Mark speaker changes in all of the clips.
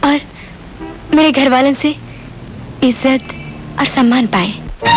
Speaker 1: और मेरे घर वालों से इज्जत और सम्मान पाए।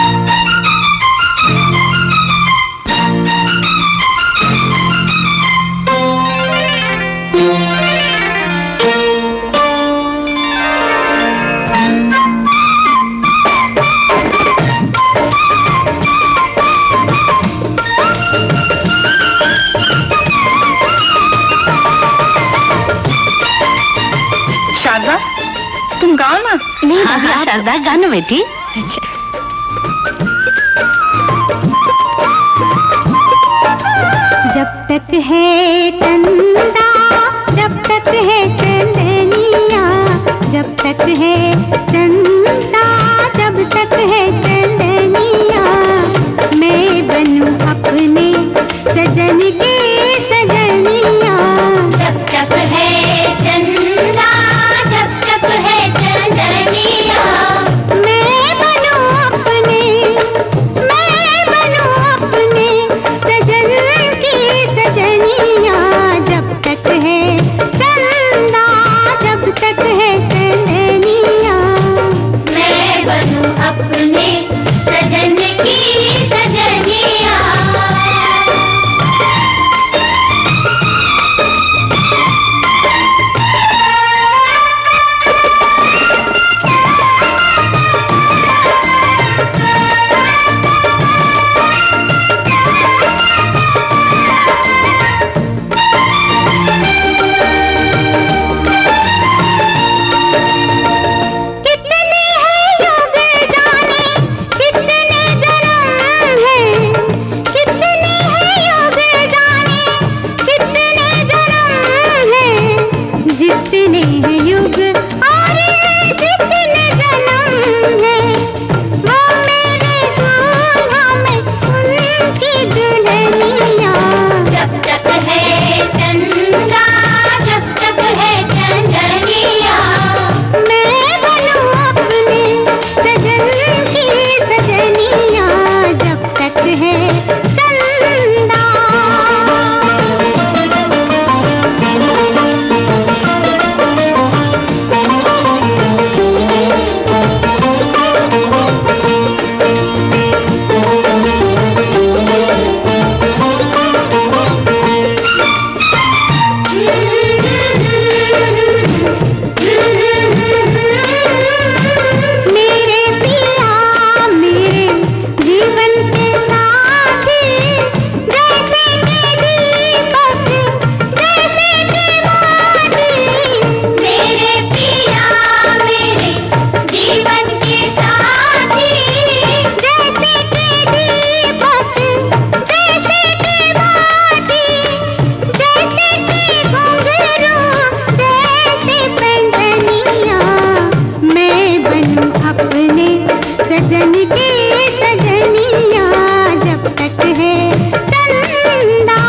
Speaker 2: शारदा, तुम गाओ ना।
Speaker 1: नहीं
Speaker 3: हाँ, हाँ, शारदा गाना बेटी।
Speaker 1: अच्छा।
Speaker 4: जब तक है चंदा, जब तक है चंदनिया, जब तक है चंदा, जब तक है चंदनिया, मैं बनूं अपने सजन की सजनिया।
Speaker 5: जब तक है चंदा, जब तक है चंदनिया,
Speaker 4: मैं बनूं अपने सजन की सजनिया। जब तक है चंदा, जब तक है चंदनिया,
Speaker 5: मैं बनूं अपने सजन की सजनिया।
Speaker 4: जितने हैं युग और जितने जन्म है, वो मेरे दूल्हा में उनकी दुल्हनिया।
Speaker 5: जब तक है चंदा, जब तक है चंदनिया,
Speaker 4: मैं बनूं अपने सजन की सजनिया। जब तक है चंदा। मेरे पिया मेरे जीवन के साथी, जैसे के दीपक, जैसे के बाती।
Speaker 5: मेरे पिया मेरे जीवन के साथी,
Speaker 4: जैसे के दीपक, जैसे के बाती, जैसे के घुंघरू, जैसे पैंजनिया। मैं बनूं अपने सजन की सजनिया। जब तक है चंदा।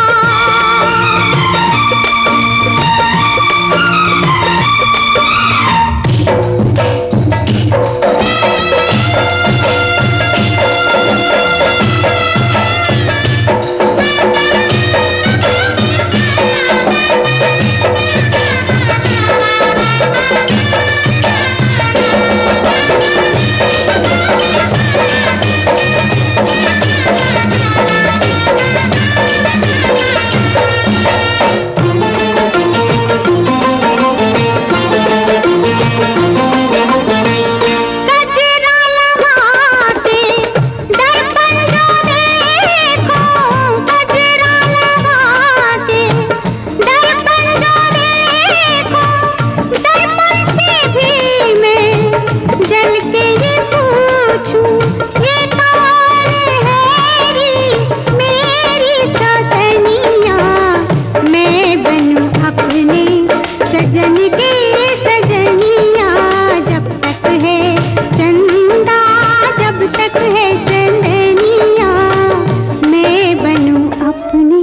Speaker 4: गजरा लगा के दर्पण जो देखो, गजरा लगा के दर्पण जो देखो, दर्पण से भी मैं जल के ये पूछूं, ये कौन है री मेरी सजनिया। मैं बनूं अपने सजन की सजनिया। जब तक है चंदा, जब तक है चंदनिया, मैं बनूं अपनी।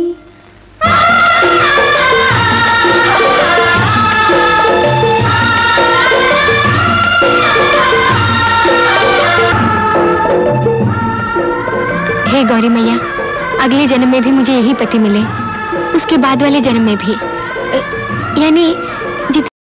Speaker 1: हे गौरी मैया, अगले जन्म में भी मुझे यही पति मिले, उसके बाद वाले जन्म में भी, यानी